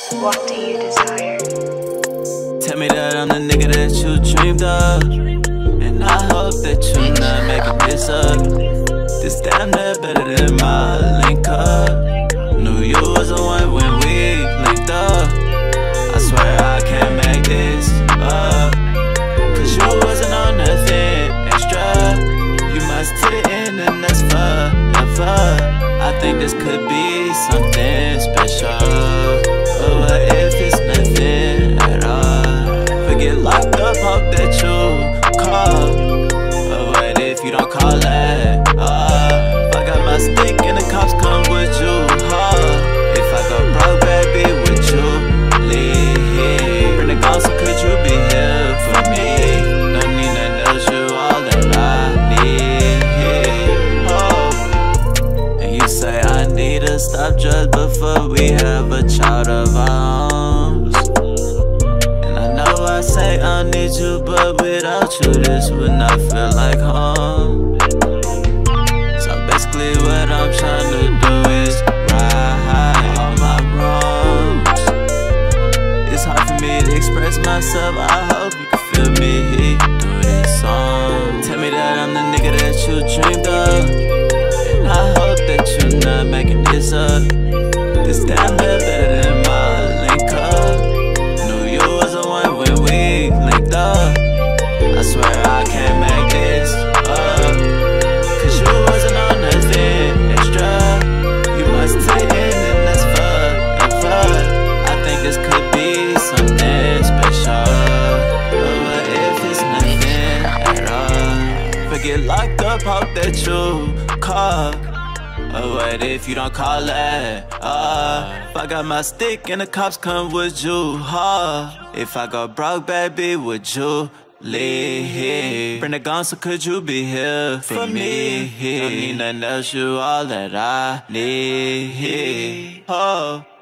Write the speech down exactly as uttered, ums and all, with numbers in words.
What do you desire? Tell me that I'm the nigga that you dreamed of, and I hope that you not making this up. This damn near better than my link up. Knew you was the one when we linked up. I swear I can't make this up, cause you wasn't on nothing extra. You must hit it in and that's forever. I think this could be something special, but what if it's nothing at all? Forget locked up, hope that you call, but what if you don't call that? Uh, if I got my stick and the cops come with you, huh? If I go broke, baby, would you leave? Bring the gun, so could you be here for me? Don't need nothing else, you all that I need. Oh, and you say I need to stop just before we have a child of our own. And I know I say I need you, but without you this would not feel like home. So basically what I'm trying to do is right all my wrongs. It's hard for me to express myself, I hope you can feel me through this song. Tell me that I'm the nigga that you dreamed of, and I hope that you're not making this up. This damn near better than my link up. Knew you was the one when we linked up. I swear I can't make this up, cause you wasn't on nothing extra. You must take it and that's forever. I think this could be something special, but what if it's nothing at all? Forget locked up, hope that you call, but what if you don't call that? Uh, if I got my stick and the cops come, would you, huh? If I go broke, baby, would you leave? Bring the gun, so could you be here for me? Don't need nothing else, you all that I need. Oh.